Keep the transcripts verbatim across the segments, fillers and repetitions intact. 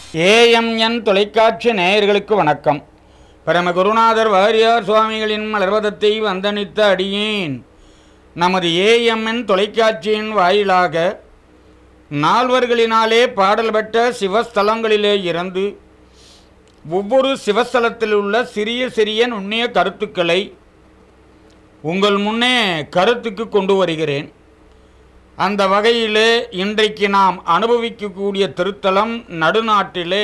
AMN தொலைக்காட்சி நேயர்களுக்கு வணக்கம். பரம குருநாதர் வாரியார் சுவாமிகளின் மலர்வதத்தை வந்தனித்த அடியேன் நமது ஏஎம்என் தொலைக்காட்சியின் வாயிலாக நால்வர்களினாலே பாடல் பெற்ற சிவஸ்தலங்களிலே இருந்து ஒவ்வொரு சிவஸ்தலத்தில் உள்ள சிறிய சிறிய நுண்ணிய கருத்துக்களை உங்கள் முன்னே கருத்துக்கு கொண்டு வருகிறேன். அந்த வகையிலே இன்றைக்கு நாம் அனுபவிக்கக்கூடிய திருத்தலம் நடுநாட்டிலே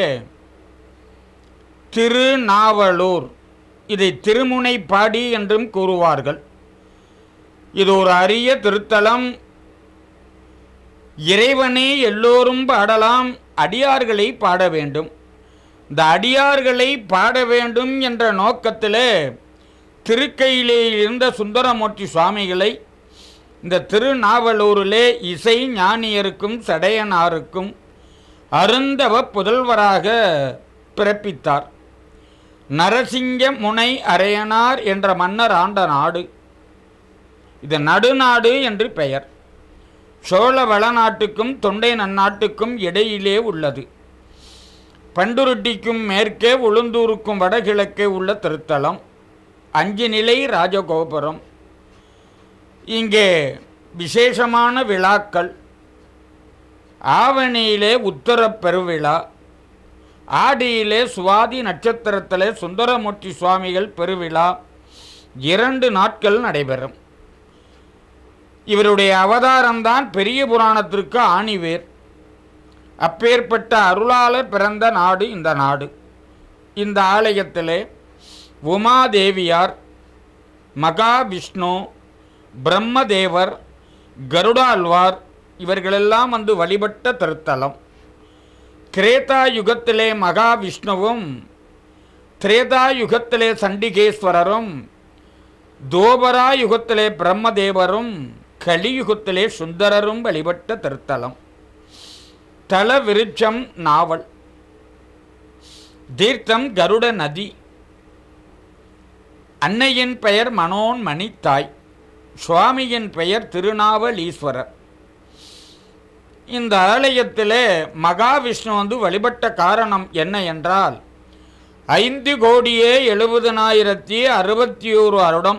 திருநாவலூர். இதை திருமுனைப்பாடி என்றும் கூறுவார்கள். இது ஒரு அரிய திருத்தலம். இறைவனை எல்லோரும் பாடலாம், அடியார்களை பாட வேண்டும். இந்த அடியார்களை பாட வேண்டும் என்ற நோக்கத்திலே திருக்கையிலே இருந்த சுந்தரமூர்த்தி சுவாமிகளை இந்த திருநாவலூரிலே இசை ஞானியருக்கும் சடையனாருக்கும் அருந்தவ புதல்வராக பிறப்பித்தார். நரசிங்க முனை அரையனார் என்ற மன்னர் ஆண்ட நாடு இது நடுநாடு என்று பெயர். சோழ வளநாட்டுக்கும் தொண்டை நன்னாட்டுக்கும் இடையிலே உள்ளது. பண்டுருட்டிக்கும் மேற்கே உளுந்தூருக்கும் வடகிழக்கே உள்ள திருத்தலம். அஞ்சு நிலை ராஜகோபுரம். இங்கே விசேஷமான விழாக்கள். ஆவணியிலே உத்தரப் பெருவிழா, ஆடியிலே சுவாதி நட்சத்திரத்திலே சுந்தரமூர்த்தி சுவாமிகள் பெருவிழா இரண்டு நாட்கள் நடைபெறும். இவருடைய அவதாரம்தான் பெரிய புராணத்திற்கு ஆணிவேர். அப்பேற்பட்ட அருளாளர் பிறந்த நாடு இந்த நாடு. இந்த ஆலயத்திலே உமாதேவியார், மகாவிஷ்ணு, பிரம்மதேவர், கருடாழ்வார் இவர்களெல்லாம் வந்து வழிபட்ட திருத்தலம். திரேதா யுகத்திலே மகாவிஷ்ணுவும், திரேதா யுகத்திலே சண்டிகேஸ்வரரும், தோபரா யுகத்திலே பிரம்மதேவரும், கலியுகத்திலே சுந்தரரும் வழிபட்ட திருத்தலம். தல விருட்சம் நாவல். தீர்த்தம் கருட நதி. அன்னையின் பெயர் மனோன்மணி தாய். சுவாமியின் பெயர் திருநாவலீஸ்வரர். இந்த ஆலயத்திலே மகாவிஷ்ணு வந்து வழிபட்ட காரணம் என்ன என்றால், ஐந்து கோடியே எழுபதனாயிரத்தி அறுபத்தி ஓரு வருடம்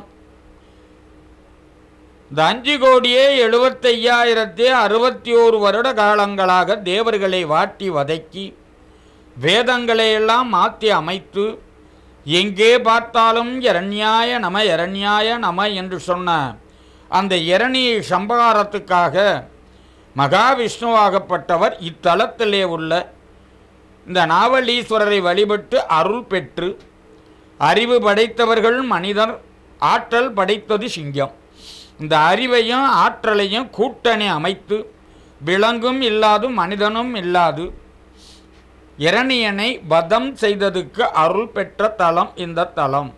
இந்த அஞ்சு கோடியே எழுபத்தையாயிரத்தி அறுபத்தி ஓரு வருட காலங்களாக தேவர்களை வாட்டி வதக்கி வேதங்களை எல்லாம் மாற்றி அமைத்து எங்கே பார்த்தாலும் இரண்யாய நம இரண்யாய நம என்று சொன்ன அந்த இரணியை சம்பாரத்துக்காக மகாவிஷ்ணுவாகப்பட்டவர் இத்தலத்திலே உள்ள இந்த நாவலீஸ்வரரை வழிபட்டு அருள் பெற்று, அறிவு படைத்தவர்கள் மனிதர், ஆற்றல் படைத்தது சிங்கம். இந்த அறிவையும் ஆற்றலையும் கூட்டணி அமைத்து விலங்கும் இல்லாது மனிதனும் இல்லாது இரணியனை வதம் செய்ததுக்கு அருள் பெற்ற தலம் இந்த தலம்.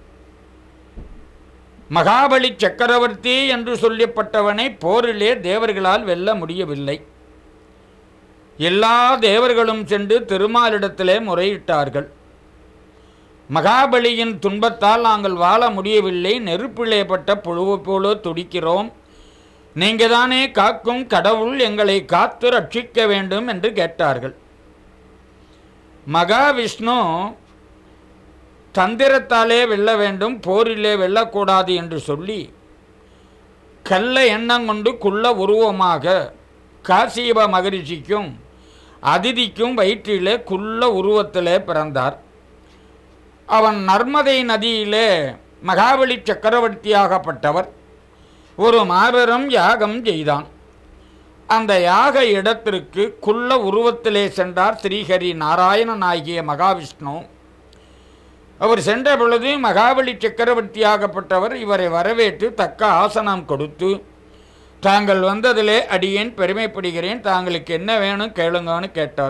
மகாபலி சக்கரவர்த்தி என்று சொல்லப்பட்டவனை போரிலே தேவர்களால் வெல்ல முடியவில்லை. எல்லா தேவர்களும் சென்று திருமாலிடத்திலே முறையிட்டார்கள். மகாபலியின் துன்பத்தால் நாங்கள் வாழ முடியவில்லை, நெருப்பிலே பட்ட புழுவை போல துடிக்கிறோம், நீங்கள் தானே காக்கும் கடவுள், எங்களை காத்து ரட்சிக்க வேண்டும் என்று கேட்டார்கள். மகாவிஷ்ணு தந்திரத்தாலே வெல்ல வேண்டும், போரிலே வெல்லக்கூடாது என்று சொல்லி கள்ள எண்ணம் கொண்டு குள்ள உருவமாக காசியப மகரிஷிக்கும் அதிதிக்கும் வயிற்றிலே குள்ள உருவத்திலே பிறந்தார். அவன் நர்மதை நதியிலே மகாபலி சக்கரவர்த்தியாகப்பட்டவர் ஒரு மாபெரும் யாகம் செய்தான். அந்த யாக இடத்திற்கு குள்ள உருவத்திலே சென்றார் ஸ்ரீஹரி நாராயணன் ஆகிய மகாவிஷ்ணு. அவர் சென்ற பொழுது மகாபலி சக்கரவர்த்தியாகப்பட்டவர் இவரை வரவேற்று தக்க ஆசனம் கொடுத்து, தாங்கள் வந்ததிலே அடியேன் பெருமைப்படுகிறேன், தாங்களுக்கு என்ன வேணும் கேளுங்கன்னு கேட்டார்.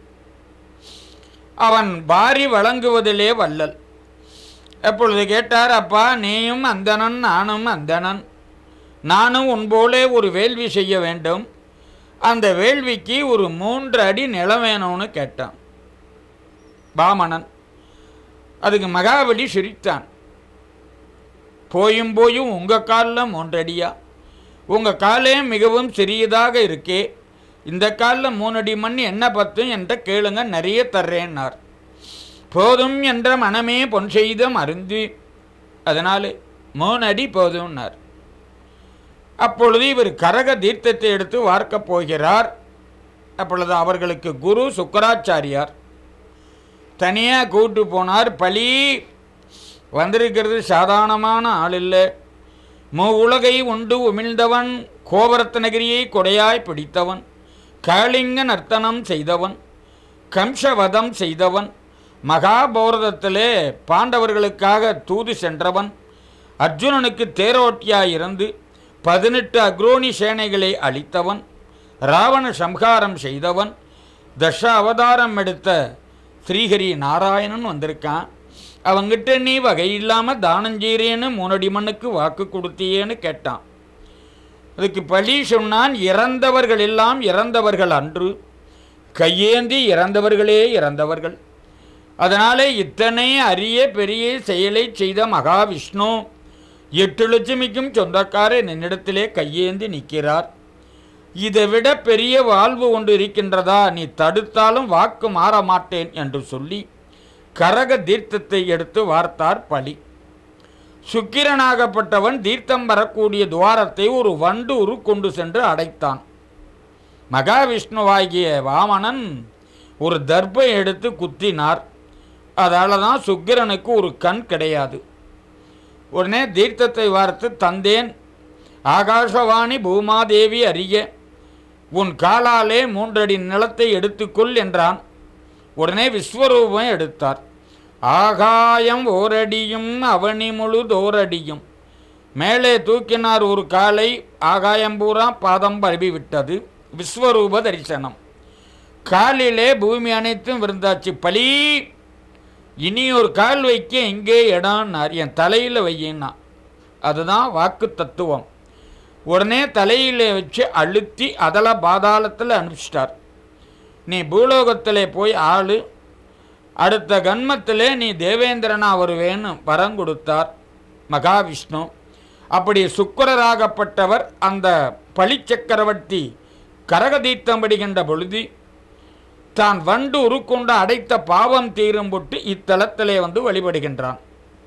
அவன் வாரி வழங்குவதிலே வல்லல். எப்பொழுது கேட்டார், அப்பா நீயும் அந்தணன் நானும் அந்தணன், நானும் உன்போலே ஒரு வேள்வி செய்ய வேண்டும், அந்த வேள்விக்கு ஒரு மூன்று அடி நிலம் வேணும்னு கேட்டான் பாமணன். அதுக்கு மகாபலி சிரித்தான். போயும் போயும் உங்கள் காலில் மூன்றடியா, உங்கள் காலே மிகவும் சிறியதாக இருக்கே, இந்த காலில் மூணு அடி மண் என்ன பத்தும் என்ற கேளுங்க, நிறைய தர்றேன்னார். போதும் என்ற மனமே பொன் செய்த மருந்து, அதனால் மூணு அடி போதும்னார். அப்பொழுது இவர் கரக தீர்த்தத்தை எடுத்து வார்க்கப் போகிறார். அப்பொழுது அவர்களுக்கு குரு சுக்கராச்சாரியார் தனியாக கூட்டு போனார். பலி வந்திருக்கிறது சாதாரணமான ஆள் இல்லை. மூ உலகை உண்டு உமிழ்ந்தவன், கோவரத்னகிரியை கொடையாய் பிடித்தவன், காளிங்க நர்த்தனம் செய்தவன், கம்சவதம் செய்தவன், மகாபாரதத்திலே பாண்டவர்களுக்காக தூது சென்றவன், அர்ஜுனனுக்கு தேரோட்டியாய் இருந்து பதினெட்டு அக்ரோனி சேனைகளை அழித்தவன், ராவண சம்ஹாரம் செய்தவன், தச அவதாரம் எடுத்த ஸ்ரீஹரி நாராயணன் வந்திருக்கான். அவங்கிட்ட நீ வகை இல்லாமல் தானஞ்சீரேன்னு மூணடி மண்ணுக்கு வாக்கு கொடுத்தியேன்னு கேட்டான். அதுக்கு பலி சொன்னான், இறந்தவர்கள் எல்லாம் இறந்தவர்கள் அன்று, கையேந்தி இறந்தவர்களே இறந்தவர்கள். அதனாலே இத்தனை அரிய பெரிய செயலை செய்த மகாவிஷ்ணு எட்டு லட்சுமிக்கும் சொந்தக்காரர் என்னிடத்திலே கையேந்தி நிற்கிறார். இதை விட பெரிய வாழ்வு ஒன்று இருக்கின்றதா, நீ தடுத்தாலும் வாக்கு மாற மாட்டேன் என்று சொல்லி கரக தீர்த்தத்தை எடுத்து வார்த்தார் பலி. சுக்கிரனாகப்பட்டவன் தீர்த்தம் வரக்கூடிய துவாரத்தை ஒரு வண்டு உரு கொண்டு சென்று அடைத்தான். மகாவிஷ்ணுவாகிய வாமனன் ஒரு தர்பை எடுத்து குத்தினார். அதால தான் சுக்கிரனுக்கு ஒரு கண் கிடையாது. உடனே தீர்த்தத்தை வார்த்து தந்தேன், ஆகாசவாணி பூமாதேவி அறிய உன் காலாலே மூன்றடி நிலத்தை எடுத்துக்கொள் என்றான். உடனே விஸ்வரூபம் எடுத்தார். ஆகாயம் ஓரடியும் அவனி முழு தோரடியும். மேலே தூக்கினார் ஒரு காலை, ஆகாயம் பூரா பாதம் பரவி விட்டது. விஸ்வரூப தரிசனம். காலிலே பூமி அனைத்தும் விருந்தாச்சு. பலி இனி ஒரு கால் வைக்க எங்கே இடம்னார். என் தலையில் வையின்னா. அதுதான் வாக்கு தத்துவம். உடனே தலையில் வச்சு அழுத்தி அதல பாதாளத்தில் அனுப்பிச்சிட்டார். நீ பூலோகத்திலே போய் ஆளு, அடுத்த கன்மத்திலே நீ தேவேந்திரனா வருவேன்னு வரம் கொடுத்தார் மகாவிஷ்ணு. அப்படி சுக்கிரராகப்பட்டவர் அந்த பலி சக்கரவர்த்தி கரகதீர்த்தம் படுகின்ற பொழுது தான் வண்டு உருக்கொண்டு அடைத்த பாவம் தீரும் பொட்டு இத்தலத்திலே வந்து வழிபடுகின்றான்.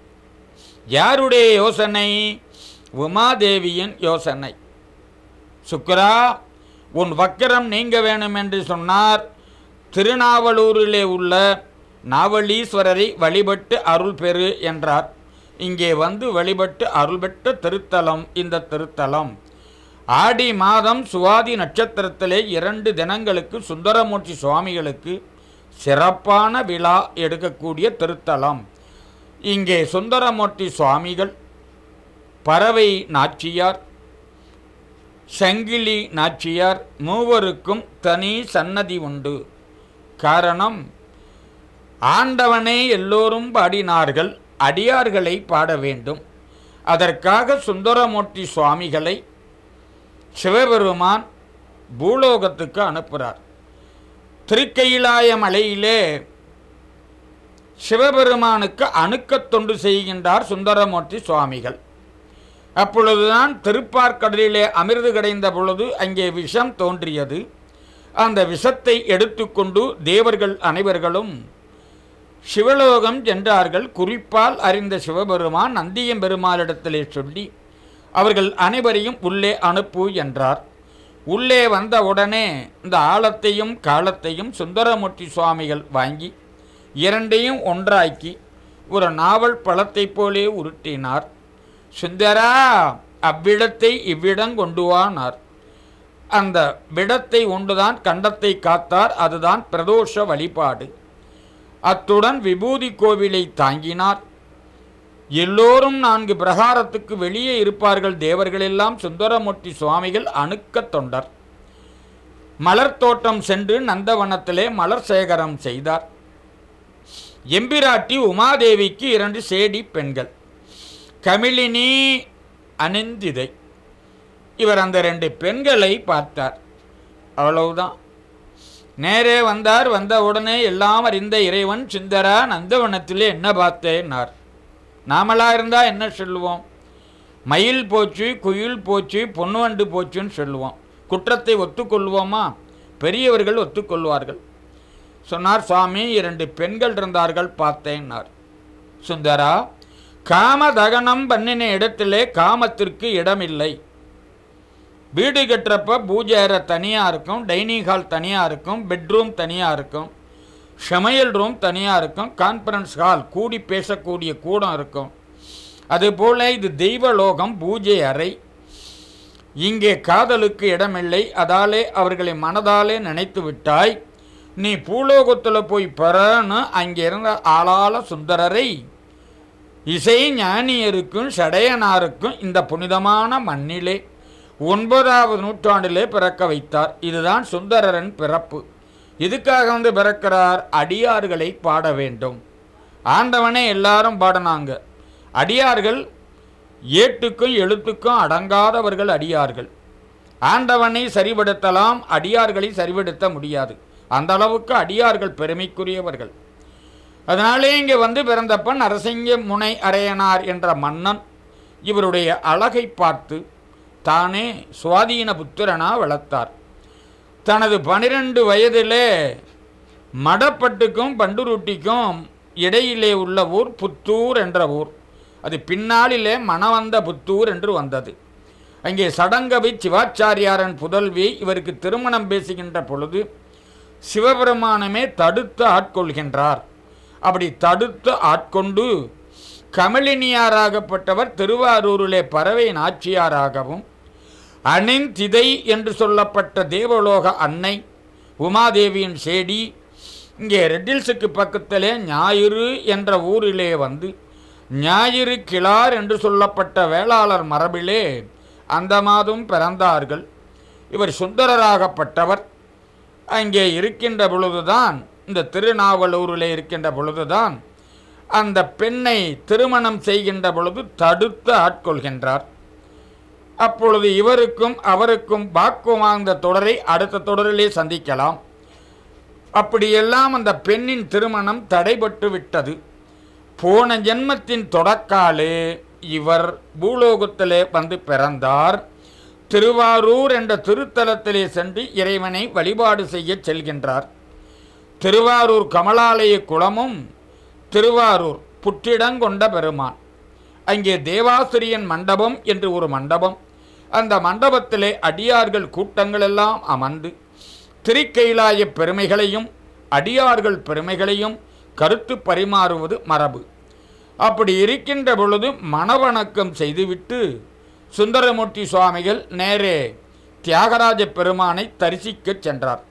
யாருடைய யோசனை? உமாதேவியின் யோசனை. சுக்கிரா, உன் வக்கிரம் நீங்க வேணும் என்று சொன்னார். திருநாவலூரிலே உள்ள நாவலீஸ்வரரை வழிபட்டு அருள் பெறு என்றார். இங்கே வந்து வழிபட்டு அருள் பெற்ற திருத்தலம் இந்த திருத்தலம். ஆடி மாதம் சுவாதி நட்சத்திரத்திலே இரண்டு தினங்களுக்கு சுந்தரமூர்த்தி சுவாமிகளுக்கு சிறப்பான விழா எடுக்கக்கூடிய திருத்தலம். இங்கே சுந்தரமூர்த்தி சுவாமிகள், பறவை நாச்சியார், சங்கிலி நாச்சியார் மூவருக்கும் தனி சன்னதி உண்டு. காரணம், ஆண்டவனை எல்லோரும் பாடினார்கள், அடியார்களை பாட வேண்டும். அதற்காக சுந்தரமூர்த்தி சுவாமிகளை சிவபெருமான் பூலோகத்துக்கு அனுப்புகிறார். திருக்கையிலாய மலையிலே சிவபெருமானுக்கு அணுக்கத் தொண்டு செய்கின்றார் சுந்தரமூர்த்தி சுவாமிகள். அப்பொழுதுதான் திருப்பார்கடலிலே அமிர்து கிடைந்த பொழுது அங்கே விஷம் தோன்றியது. அந்த விஷத்தை எடுத்துக்கொண்டு தேவர்கள் அனைவர்களும் சிவலோகம் சென்றார்கள். குறிப்பால் அறிந்த சிவபெருமான் நந்தியம் பெருமாளிடத்திலே சொல்லி அவர்கள் அனைவரையும் உள்ளே அனுப்பு என்றார். உள்ளே வந்த உடனே இந்த ஆழத்தையும் காலத்தையும் சுந்தரமூர்த்தி சுவாமிகள் வாங்கி இரண்டையும் ஒன்றாக்கி ஒரு நாவல் பழத்தை போலே உருட்டினார். சுந்தரா, அவ்விடத்தை இவ்விடம் கொண்டு வானார். அந்த விடத்தை ஒன்றுதான் கண்டத்தை காத்தார். அதுதான் பிரதோஷ வழிபாடு. அத்துடன் விபூதி கோவிலை தாங்கினார். எல்லோரும் நான்கு பிரகாரத்துக்கு வெளியே இருப்பார்கள். தேவர்களெல்லாம் சுந்தரமூர்த்தி சுவாமிகள் அணுக்க தொண்டர். மலர் தோட்டம் சென்று நந்தவனத்திலே மலர் சேகரம் செய்தார். எம்பிராட்டி உமாதேவிக்கு இரண்டு சேடி பெண்கள், கமிலினி, அனிந்திதை. இவர் அந்த ரெண்டு பெண்களை பார்த்தார். அவ்வளவுதான். நேரே வந்தார். வந்த உடனே எல்லாம் அறிந்த இறைவன், சுந்தரா, நந்தவனத்திலே என்ன பார்த்தேன்னார். நாமளாக இருந்தால் என்ன சொல்லுவோம்? மயில் போச்சு, குயில் போச்சு, பொன்னுவண்டு போச்சுன்னு சொல்லுவோம். குற்றத்தை ஒத்துக்கொள்வோமா? பெரியவர்கள் ஒத்துக்கொள்வார்கள். சொன்னார், சுவாமி இரண்டு பெண்கள் இருந்தார்கள் பார்த்தேன்னார். சுந்தரா, காம தகனம் பண்ணின இடத்திலே காமத்திற்கு இடமில்லை. வீடு கட்டுறப்ப பூஜை அறை தனியாக இருக்கும், டைனிங் ஹால் தனியாக இருக்கும், பெட்ரூம் தனியாக இருக்கும், சமையல் ரூம் தனியாக இருக்கும், கான்ஃபரன்ஸ் ஹால் கூடி பேசக்கூடிய கூடம் இருக்கும். அதுபோல் இது தெய்வலோகம், பூஜை அறை. இங்கே காதலுக்கு இடமில்லை. அதாலே அவர்களை மனதாலே நினைத்து விட்டாய். நீ பூலோகத்தில் போய் பெறன்னு அங்கே இருந்த ஆளாள சுந்தரரை இசை ஞானியருக்கும் சடையனாருக்கும் இந்த புனிதமான மண்ணிலே ஒன்பதாவது நூற்றாண்டிலே பிறக்க வைத்தார். இதுதான் சுந்தரரின் பிறப்பு. இதுக்காக வந்து பிறக்கிறார், அடியார்களை பாட வேண்டும். ஆண்டவனே எல்லாரும் பாடினாங்க. அடியார்கள் ஏட்டுக்கும் எழுத்துக்கும் அடங்காதவர்கள் அடியார்கள். ஆண்டவனை சரிபடுத்தலாம், அடியார்களை சரிபடுத்த முடியாது. அந்த அளவுக்கு அடியார்கள் பெருமைக்குரியவர்கள். அதனாலே இங்கே வந்து பிறந்தப்ப நரசிங்க முனை அரையனார் என்ற மன்னன் இவருடைய அழகை பார்த்து தானே சுவாதீன புத்திரனா வளர்த்தார். தனது பனிரெண்டு வயதிலே மடப்பட்டுக்கும் பண்டுருட்டிக்கும் இடையிலே உள்ள ஊர் புத்தூர் என்ற ஊர். அது பின்னாளிலே மணவந்த புத்தூர் என்று வந்தது. அங்கே சடங்கவி சிவாச்சாரியாரன் புதல்வி இவருக்கு திருமணம் பேசுகின்ற பொழுது சிவபெருமானமே தடுத்து ஆட்கொள்கின்றார். அப்படி தடுத்து ஆட்கொண்டு கமலினியாராகப்பட்டவர் திருவாரூரிலே பறவை நாச்சியாராகவும், அணிந்திதை என்று சொல்லப்பட்ட தேவலோக அன்னை உமாதேவியின் சேடி இங்கே ரெட்டில்ஸுக்கு பக்கத்திலே ஞாயிறு என்ற ஊரிலே வந்து ஞாயிறு கிளார் என்று சொல்லப்பட்ட வேளாளர் மரபிலே அந்த மாதம் பிறந்தார்கள். இவர் சுந்தரராகப்பட்டவர் அங்கே இருக்கின்ற பொழுதுதான், இந்த திருநாவலூரில் இருக்கின்ற பொழுதுதான் அந்த பெண்ணை திருமணம் செய்கின்ற பொழுது தடுத்து ஆட்கொள்கின்றார். அப்பொழுது இவருக்கும் அவருக்கும் வாக்குவாந்த தொடரை அடுத்த தொடரிலே சந்திக்கலாம். அப்படியெல்லாம் அந்த பெண்ணின் திருமணம் தடைபட்டு விட்டது. போன ஜென்மத்தின் தொடக்காலே இவர் பூலோகத்திலே வந்து பிறந்தார். திருவாரூர் என்ற திருத்தலத்திலே சென்று இறைவனை வழிபாடு செய்ய செல்கின்றார். திருவாரூர் கமலாலய குளமும் திருவாரூர் புற்றிடங்கொண்ட பெருமான். அங்கே தேவாசிரியன் மண்டபம் என்று ஒரு மண்டபம். அந்த மண்டபத்திலே அடியார்கள் கூட்டங்கள் எல்லாம் அமர்ந்து திருக்கைலாய பெருமைகளையும் அடியார்கள் பெருமைகளையும் கருத்து பரிமாறுவது மரபு. அப்படி இருக்கின்ற பொழுது மணவணக்கம் செய்துவிட்டு சுந்தரமூர்த்தி சுவாமிகள் நேரே தியாகராஜ பெருமானை தரிசிக்கச் சென்றார்.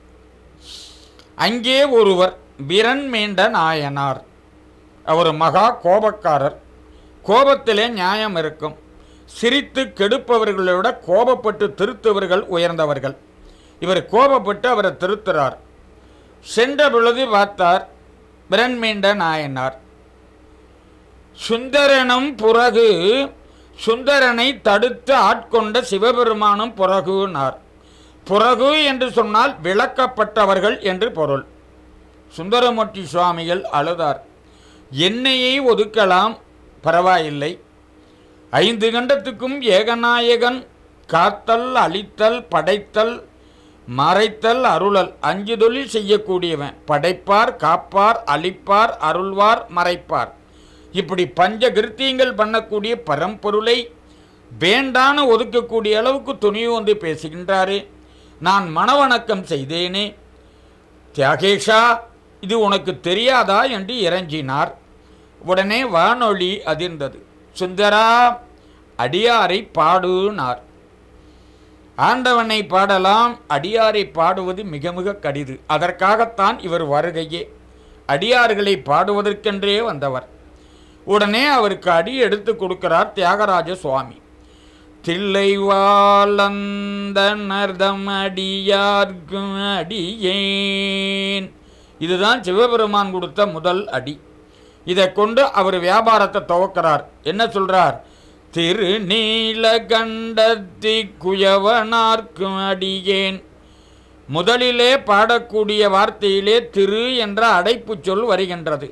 அங்கே ஒருவர் விரண்மேண்ட நாயனார். அவர் மகா கோபக்காரர். கோபத்திலே நியாயம் இருக்கும். சிரித்து கெடுப்பவர்களை விட கோபப்பட்டு திருத்துவர்கள் உயர்ந்தவர்கள். இவர் கோபப்பட்டு அவரை திருத்துறார். சென்ற பொழுது பார்த்தார் விரண்மேண்ட நாயனார். சுந்தரனும் புறகு, சுந்தரனை தடுத்து ஆட்கொண்ட சிவபெருமானும் புறகுனார். புறகு என்று சொன்னால் விளக்கப்பட்டவர்கள் என்று பொருள். சுந்தரமூர்த்தி சுவாமிகள் அழுதார். என்னையை ஒதுக்கலாம், பரவாயில்லை. ஐந்து கண்டத்துக்கும் ஏகநாயகன், காத்தல் அழித்தல் படைத்தல் மறைத்தல் அருளல், அஞ்சு தொழில் செய்யக்கூடியவன். படைப்பார், காப்பார், அழிப்பார், அருள்வார், மறைப்பார். இப்படி பஞ்ச கிருத்தியங்கள் பண்ணக்கூடிய பரம்பொருளை வேண்டான்னு ஒதுக்கக்கூடிய அளவுக்கு துணிவு வந்து பேசுகின்றாரு. நான் மனவணக்கம் செய்தேனே தியாகேஷா, இது உனக்கு தெரியாதா என்று இறங்கினார். உடனே வானொலி அதிர்ந்தது. சுந்தரா, அடியாரை பாடுனார். ஆண்டவனை பாடலாம், அடியாரை பாடுவது மிக மிக கடிது. அதற்காகத்தான் இவர் வருகையே. அடியார்களை பாடுவதற்கென்றே வந்தவர். உடனே அவருக்கு அடி எடுத்து கொடுக்கிறார் தியாகராஜ சுவாமி. தில்லைவாளந்தனர்தம் அடியார்க்கும் அடியேன். இதுதான் சிவபெருமான் கொடுத்த முதல் அடி. இதை கொண்டு அவர் வியாபாரத்தை துவக்கிறார். என்ன சொல்றார்? திருநீலகண்டத்தி குயவனார்க்கும் அடியேன். முதலிலே பாடக்கூடிய வார்த்தையிலே திரு என்ற அடைப்பு சொல் வருகின்றது.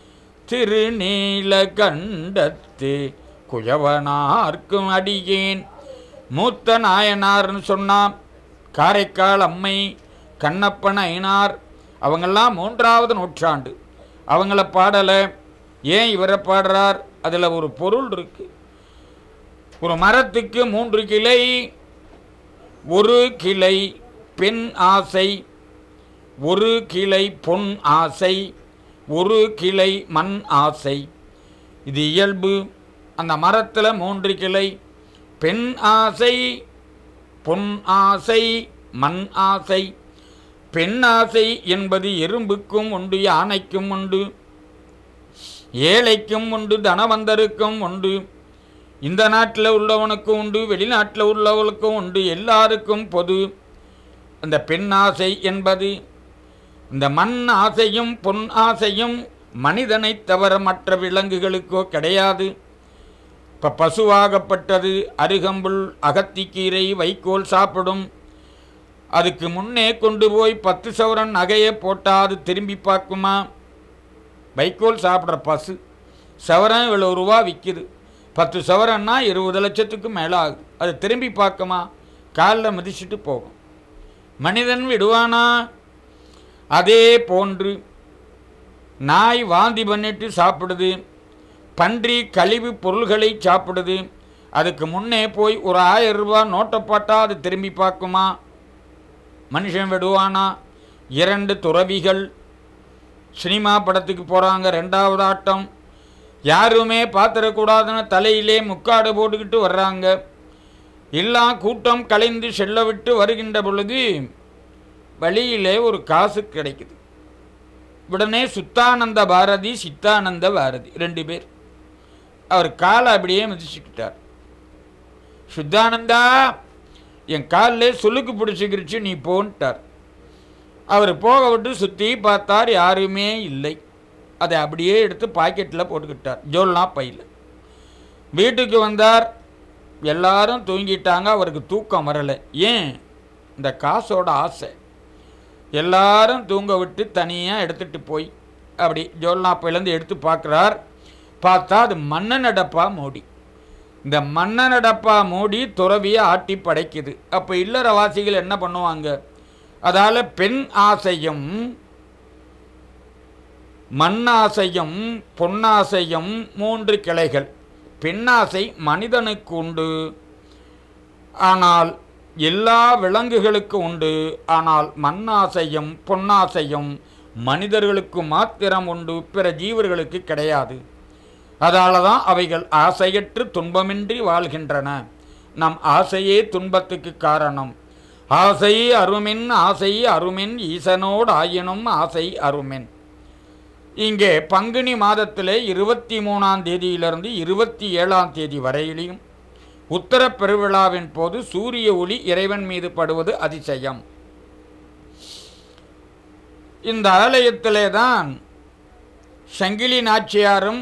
திருநீலகண்டத்து குயவனார்க்கும் அடியேன். மூத்த நாயனார்னு சொன்னான். காரைக்கால் அம்மை கண்ணப்பன் ஐனார் அவங்கெல்லாம் மூன்றாவது நூற்றாண்டு. அவங்கள பாடலை, ஏன் இவரை பாடுறார்? அதில் ஒரு பொருள் இருக்கு. ஒரு மரத்துக்கு மூன்று கிளை, ஒரு கிளை பெண் ஆசை, ஒரு கிளை பொன் ஆசை, ஒரு கிளை மண் ஆசை. இது இயல்பு. அந்த மரத்தில் மூன்று கிளை, பெண் ஆசை, பொன் ஆசை, மண் ஆசை. பெண் ஆசை என்பது எறும்புக்கும் உண்டு, யானைக்கும் உண்டு, ஏழைக்கும் உண்டு, தனவந்தருக்கும் உண்டு, இந்த நாட்டில் உள்ளவனுக்கும் உண்டு, வெளிநாட்டில் உள்ளவனுக்கும் உண்டு, எல்லாருக்கும் பொது. அந்த பெண் ஆசை என்பது. இந்த மண் ஆசையும் பொன் ஆசையும் மனிதனை தவிர மற்ற விலங்குகளுக்கோ கிடையாது. இப்போ பசுவாகப்பட்டது அருகம்புல், அகத்திக்கீரை, வைக்கோல் சாப்பிடும். அதுக்கு முன்னே கொண்டு போய் பத்து சவரன் நகையை போட்டால் அது திரும்பி பார்க்குமா? வைக்கோல் சாப்பிட்ற பசு சவரன் இவ்வளோ ரூபா விற்கிது, பத்து சவரன்னா இருபது லட்சத்துக்கு மேலே ஆகுது. அது திரும்பி பார்க்குமா? காலில் மிதிச்சுட்டு போகும். மனிதன் விடுவானா? அதே போன்று நாய் வாந்தி பண்ணிட்டு சாப்பிடுது, பன்றி கழிவு பொருள்களை சாப்பிடுது. அதுக்கு முன்னே போய் ஒரு ஆயிரம் ரூபாய் நோட்டை போட்டால் அது திரும்பி பார்க்குமா? மனுஷன் விடுவானா? இரண்டு துறவிகள் சினிமா படத்துக்கு போகிறாங்க, ரெண்டாவது ஆட்டம். யாருமே பார்த்துடக்கூடாதுன்னு தலையிலே முக்காடு போட்டுக்கிட்டு வர்றாங்க. எல்லாம் கூட்டம் கலைந்து செல்ல விட்டு வருகின்ற பொழுது வழியிலே ஒரு காசு கிடைக்குது. உடனே சுத்தானந்த பாரதி, சித்தானந்த பாரதி ரெண்டு பேர். அவர் காலை அப்படியே மிதிச்சுக்கிட்டார். சுத்தானந்தா, என் காலில் சுளுக்கு பிடிச்சிக்கிருச்சு, நீ போன்ட்டார். அவர் போக விட்டு சுற்றி பார்த்தார், யாருமே இல்லை. அதை அப்படியே எடுத்து பாக்கெட்டில் போட்டுக்கிட்டார், ஜோல்னா பையில். வீட்டுக்கு வந்தார், எல்லாரும் தூங்கிட்டாங்க. அவருக்கு தூக்கம் வரலை. ஏன்? இந்த காசோட ஆசை. எல்லாரும் தூங்க விட்டு தனியாக எடுத்துகிட்டு போய் அப்படி ஜோல்னா பையிலேருந்து எடுத்து பார்க்குறார். பார்த்தா அது மண்ணெண்ணெய் டப்பா மூடி. இந்த மண்ணெண்ணெய் டப்பா மூடி துறவியை ஆட்டி படைக்குது. அப்போ இல்லறவாசிகள் என்ன பண்ணுவாங்க? அதால் பெண் ஆசையும் மண்ணாசையும் பொன்னாசையும் மூன்று கிளைகள். பெண்ணாசை மனிதனுக்கு உண்டு, ஆனால் எல்லா விலங்குகளுக்கு உண்டு. ஆனால் மண்ணாசையும் பொன்னாசையும் மனிதர்களுக்கு மாத்திரம் உண்டு, பிற ஜீவர்களுக்கு கிடையாது. அதால தான் அவைகள் ஆசையற்று துன்பமின்றி வாழ்கின்றன. நம் ஆசையே துன்பத்துக்கு காரணம். ஆசை அருமின், ஆசை அருமின், ஈசனோடு ஆயினும் ஆசை அருமின். இங்கே பங்குனி மாதத்திலே இருபத்தி மூணாம் தேதியிலிருந்து இருபத்தி ஏழாம் தேதி வரையிலும் உத்தர பெருவிழாவின் போது சூரிய ஒளி இறைவன் மீது படுவது அதிசயம். இந்த ஆலயத்திலே தான் சங்கிலி நாச்சியாரும்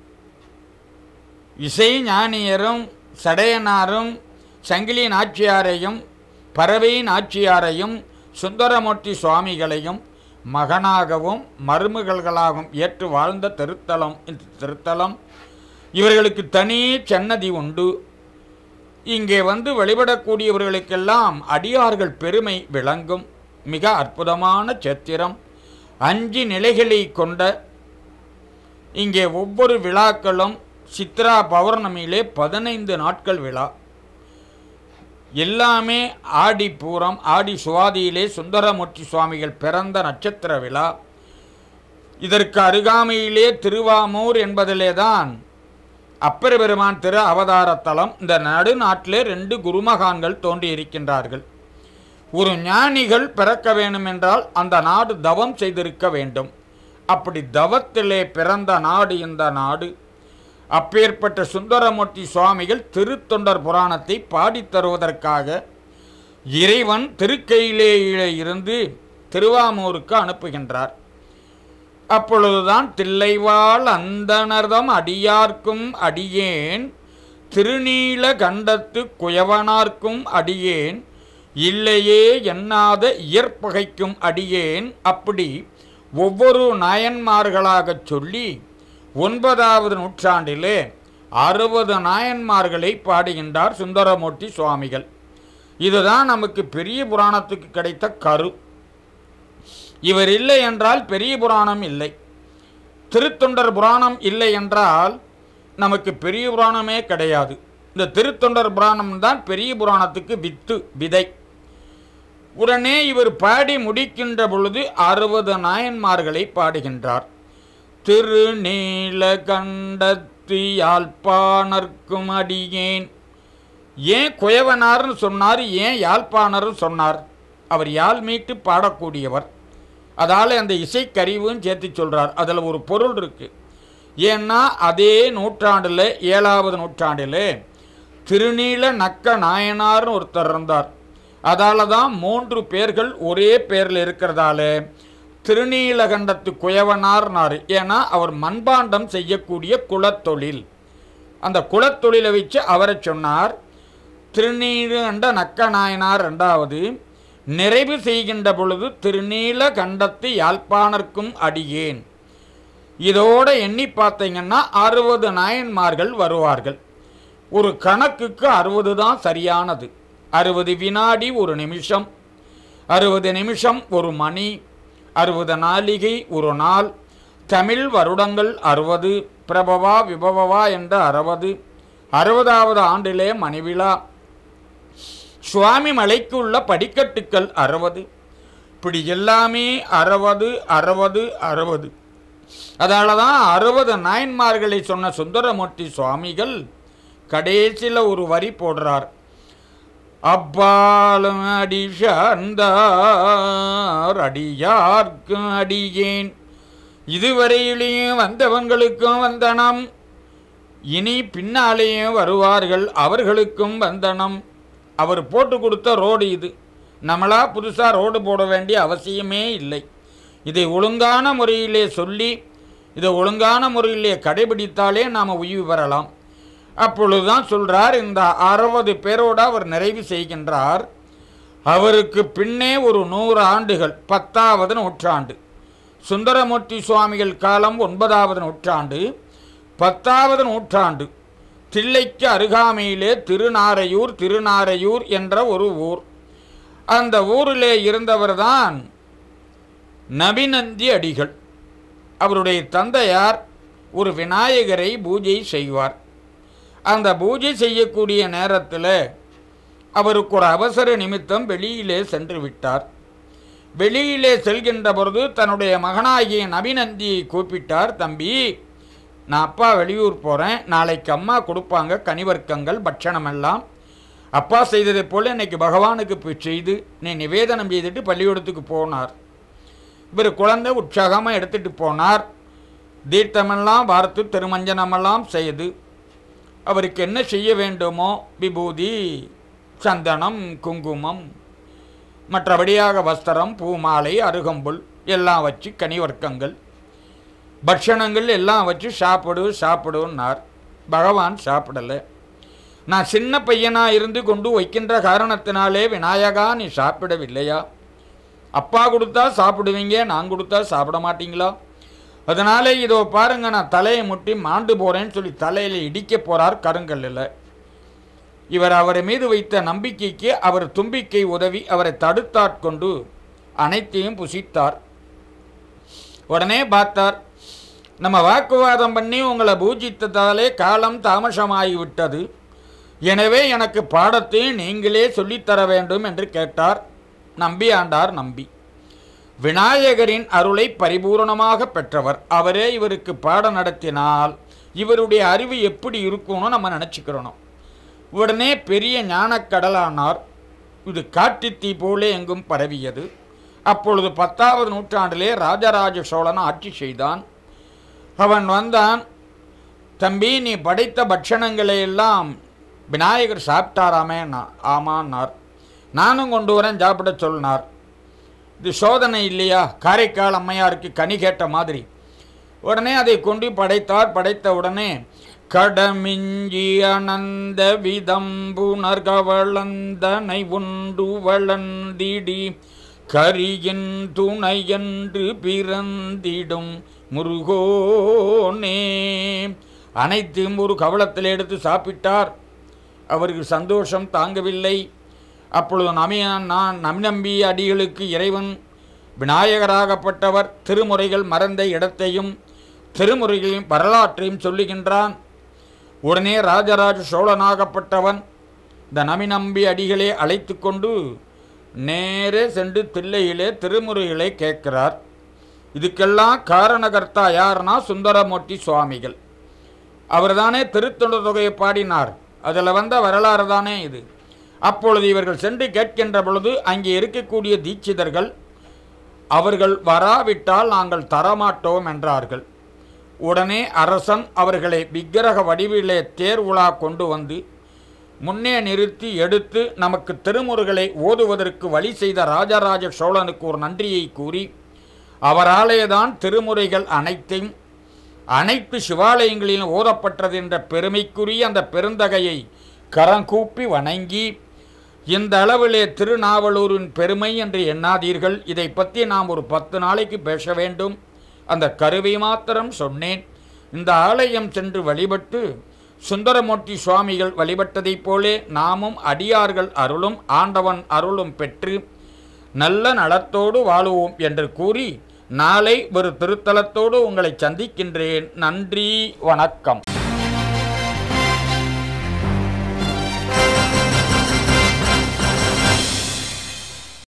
இசை ஞானியரும் சடையனாரும் சங்கிலி நாச்சியாரையும் பறவை நாச்சியாரையும் சுந்தரமூர்த்தி சுவாமிகளையும் மகனாகவும் மருமகள்களாகவும் ஏற்று வாழ்ந்த திருத்தலம் இந்த திருத்தலம். இவர்களுக்கு தனி சன்னதி உண்டு. இங்கே வந்து வழிபடக்கூடியவர்களுக்கெல்லாம் அடியார்கள் பெருமை விளங்கும். மிக அற்புதமான சேத்திரம். அஞ்சு நிலைகளை கொண்ட இங்கே ஒவ்வொரு விழாக்களும் சித்ரா பௌர்ணமியிலே பதினைந்து நாட்கள் விழா. எல்லாமே ஆடி பூரம், ஆடி சுவாதியிலே சுந்தரமூர்த்தி சுவாமிகள் பிறந்த நட்சத்திர விழா. இதற்கு அருகாமையிலே திருவாமூர் என்பதிலே தான் அப்பர் பெருமான் திரு அவதாரத்தலம். இந்த நடுநாட்டிலே ரெண்டு குருமகான்கள் தோன்றியிருக்கின்றார்கள். ஒரு ஞானிகள் பிறக்க வேண்டுமென்றால் அந்த நாடு தவம் செய்திருக்க வேண்டும். அப்படி தவத்திலே பிறந்த நாடு இந்த நாடு. அப்பேற்பட்ட சுந்தரமூர்த்தி சுவாமிகள் திருத்தொண்டர் புராணத்தை பாடித் தருவதற்காக இறைவன் திருக்கையிலே இருந்து திருவாமூருக்கு அனுப்புகின்றார். அப்பொழுதுதான் தில்லைவாழ் அந்தணர்தம் அடியார்க்கும் அடியேன், திருநீல கண்டத்து குயவனார்க்கும் அடியேன், இல்லையே எண்ணாத இயற்பகைக்கும் அடியேன். அப்படி ஒவ்வொரு நாயன்மார்களாகச் சொல்லி ஒன்பதாவது நூற்றாண்டிலே அறுபது நாயன்மார்களை பாடுகின்றார் சுந்தரமூர்த்தி சுவாமிகள். இதுதான் நமக்கு பெரிய புராணத்துக்கு கிடைத்த கரு. இவர் இல்லை என்றால் பெரிய புராணம் இல்லை. திருத்தொண்டர் புராணம் இல்லை என்றால் நமக்கு பெரிய புராணமே கிடையாது. இந்த திருத்தொண்டர் புராணம் தான் பெரிய புராணத்துக்கு வித்து விதை. உடனே இவர் பாடி முடிக்கின்ற பொழுது அறுபது நாயன்மார்களை பாடுகின்றார். திருநீலகண்டத்து யாழ்ப்பாணர்க்கும் அடியேன். ஏன் குயவனார்னு சொன்னார், ஏன் யாழ்ப்பாணர்னு சொன்னார்? அவர் யாழ் மீட்டு பாடக்கூடியவர், அதால் அந்த இசைக்கருவும் சேர்த்து சொல்கிறார். அதில் ஒரு பொருள் இருக்குது. ஏன்னா அதே நூற்றாண்டில், ஏழாவது நூற்றாண்டில் திருநீல நக்க நாயனார்னு ஒருத்தர் இருந்தார். அதால் தான் மூன்று பேர்கள் ஒரே பேரில் இருக்கிறதால திருநீலகண்டத்து குயவனார்னார். ஏன்னா அவர் மண்பாண்டம் செய்யக்கூடிய குலத்தொழில், அந்த குலத்தொழிலை வச்சு அவரை சொன்னார். திருநீலகண்ட நக்க நாயனார் ரெண்டாவது. நிறைவு செய்கின்ற பொழுது திருநீலகண்டத்து யாழ்ப்பாணர்க்கும் அடியேன். இதோட எண்ணி பார்த்தீங்கன்னா அறுபது நாயன்மார்கள் வருவார்கள். ஒரு கணக்குக்கு அறுபது தான் சரியானது. அறுபது வினாடி ஒரு நிமிஷம், அறுபது நிமிஷம் ஒரு மணி, அறுபது நாளிகை ஒரு நாள். தமிழ் வருடங்கள் அறுபது, பிரபவா விபவா என்ற அறுபது. அறுபதாவது ஆண்டிலே மணிவிழா. சுவாமி மலைக்கு உள்ள படிக்கட்டுக்கள் அறுபது. இப்படி எல்லாமே அறுபது அறுபது அறுபது. அதனால தான் அறுபது நாயன்மார்களை சொன்ன சுந்தரமூர்த்தி சுவாமிகள் கடைசியில் ஒரு வரி போடுறார். அப்பாலும் அடி சார்ந்தார் அடியார்க்கு அடியேன். இதுவரையிலேயும் வந்தவங்களுக்கும் வந்தனம், இனி பின்னாலேயும் வருவார்கள் அவர்களுக்கும் வந்தனம். அவர் போட்டு கொடுத்த ரோடு இது. நம்மளா புதுசாக ரோடு போட வேண்டிய அவசியமே இல்லை. இதை ஒழுங்கான முறையிலே சொல்லி இதை ஒழுங்கான முறையிலே கடைபிடித்தாலே நாம் உய்வு பெறலாம். அப்பொழுதுதான் சொல்கிறார், இந்த அறுபது பேரோடு அவர் நிறைவு செய்கின்றார். அவருக்கு பின்னே ஒரு நூறு ஆண்டுகள், பத்தாவது நூற்றாண்டு. சுந்தரமூர்த்தி சுவாமிகள் காலம் ஒன்பதாவது நூற்றாண்டு. பத்தாவது நூற்றாண்டு தில்லைக்கு அருகாமையிலே திருநாரையூர் திருநாரையூர் என்ற ஒரு ஊர். அந்த ஊரிலே இருந்தவர் தான் நபிநந்தி அடிகள். அவருடைய தந்தையார் ஒரு விநாயகரை பூஜை செய்வார். அந்த பூஜை செய்யக்கூடிய நேரத்தில் அவருக்கு ஒரு அவசர நிமித்தம் வெளியிலே சென்று விட்டார். வெளியிலே செல்கின்ற பொழுது தன்னுடைய மகனாகிய நபிநந்தியை கூப்பிட்டார். தம்பி, நான் அப்பா வெளியூர் போகிறேன், நாளைக்கு அம்மா கொடுப்பாங்க கனிவர்க்கங்கள் பட்சணமெல்லாம். அப்பா செய்ததை போல் இன்னைக்கு பகவானுக்கு போய் செய்து நீ நிவேதனம் செய்துட்டு பள்ளிக்கூடத்துக்கு போனார். இவர் குழந்தை உற்சாகமாக எடுத்துகிட்டு போனார். தீர்த்தமெல்லாம் வார்த்து திருமஞ்சனமெல்லாம் செய்து அவருக்கு என்ன செய்ய வேண்டுமோ விபூதி, சந்தனம், குங்குமம், மற்றபடியாக வஸ்திரம், பூமாலை, அருகம்புல் எல்லாம் வச்சு கனிவர்க்கங்கள் பட்சணங்கள் எல்லாம் வச்சு சாப்பிடு சாப்பிடுன்னார். பகவான் சாப்பிடலை. நான் சின்ன பையனாக இருந்து கொண்டு வைக்கின்ற காரணத்தினாலே விநாயகா நீ சாப்பிடவில்லையா? அப்பா கொடுத்தா சாப்பிடுவீங்க, நான் கொடுத்தா சாப்பிட மாட்டீங்களா? அதனால இதோ பாருங்க, நான் தலையை முட்டி மாண்டு போகிறேன்னு சொல்லி தலையில் இடிக்க போகிறார் கருங்கல்லில். இவர் அவர் மீது வைத்த நம்பிக்கைக்கு அவர் தும்பிக்கை உதவி அவரை தடுத்தாட்கொண்டு அனைத்தையும் புசித்தார். உடனே பார்த்தார், நம்ம வாக்குவாதம் பண்ணி உங்களை பூஜித்ததாலே காலம் தாமசமாகிவிட்டது, எனவே எனக்கு பாடத்தை நீங்களே சொல்லித்தர வேண்டும் என்று கேட்டார். நம்பி ஆண்டார் நம்பி விநாயகரின் அருளை பரிபூரணமாக பெற்றவர். அவரே இவருக்கு பாடம் நடத்தினால் இவருடைய அறிவு எப்படி இருக்கும்னு நம்ம நினச்சிக்கிறணும். உடனே பெரிய ஞானக்கடலானார். இது காட்டுத்தீ போலே எங்கும் பரவியது. அப்பொழுது பத்தாவது நூற்றாண்டிலே ராஜராஜ சோழன் ஆட்சி செய்தான். அவன் வந்தான். தம்பி, நீ படைத்த பட்சணங்களை எல்லாம் விநாயகர் சாப்பிட்டாராமே? ஆமான்னார். நானும் கொண்டு வரேன், சாப்பிட சொன்னார். இது சோதனை இல்லையா? காரைக்கால் அம்மையாருக்கு கனி கேட்ட மாதிரி. உடனே அதை கொண்டு படைத்தார். படைத்த உடனே கடமிஞ்சி அனந்த விதம்புணர் கவளந்தனை உண்டு வளர்ந்திடி கரியின் துணை என்று பிறந்திடும் முருகோனே. அனைத்தையும் ஒரு கவளத்தில் எடுத்து சாப்பிட்டார். அவருக்கு சந்தோஷம் தாங்கவில்லை. அப்பொழுது நமியான் நான் நம்பி அடிகளுக்கு இறைவன் விநாயகராகப்பட்டவர் திருமுறைகள் மறந்த இடத்தையும் திருமுறைகளையும் வரலாற்றையும் சொல்லுகின்றான். உடனே ராஜராஜ சோழனாகப்பட்டவன் இந்த நமிநம்பி அடிகளே அழைத்து கொண்டு நேரே சென்று தில்லையிலே திருமுறைகளை கேட்கிறார். இதுக்கெல்லாம் காரணகர்த்தா யாருன்னா சுந்தரமூர்த்தி சுவாமிகள். அவர் தானே திருத்தொண்டர் தொகையை பாடினார். அதில் வந்த வரலாறு தானே இது. அப்பொழுது இவர்கள் சென்று கேட்கின்ற பொழுது அங்கே இருக்கக்கூடிய தீட்சிதர்கள் அவர்கள் வராவிட்டால் நாங்கள் தரமாட்டோம் என்றார்கள். உடனே அரசன் அவர்களை விக்கிரக வடிவிலே தேர் உலா கொண்டு வந்து முன்னே நிறுத்தி எடுத்து நமக்கு திருமுறைகளை ஓதுவதற்கு வழி செய்த ராஜராஜ சோழனுக்கு ஒரு நன்றியை கூறி அவராலேதான் திருமுறைகள் அனைத்தையும் அனைத்து சிவாலயங்களிலும் ஓதப்பட்டது என்ற பெருமைக்குரிய அந்த பெருந்தகையை கரங்கூப்பி வணங்கி, இந்த அளவிலே திருநாவலூரின் பெருமை என்று எண்ணாதீர்கள், இதை பற்றி நாம் ஒரு பத்து நாளைக்கு பேச வேண்டும். அந்த கருவை மாத்திரம் சொன்னேன். இந்த ஆலயம் சென்று வழிபட்டு சுந்தரமூர்த்தி சுவாமிகள் வழிபட்டதைப் போலே நாமும் அடியார்கள் அருளும் ஆண்டவன் அருளும் பெற்று நல்ல நலத்தோடு வாழுவோம் என்று கூறி நாளை ஒரு திருத்தலத்தோடு உங்களை சந்திக்கின்றேன். நன்றி, வணக்கம்.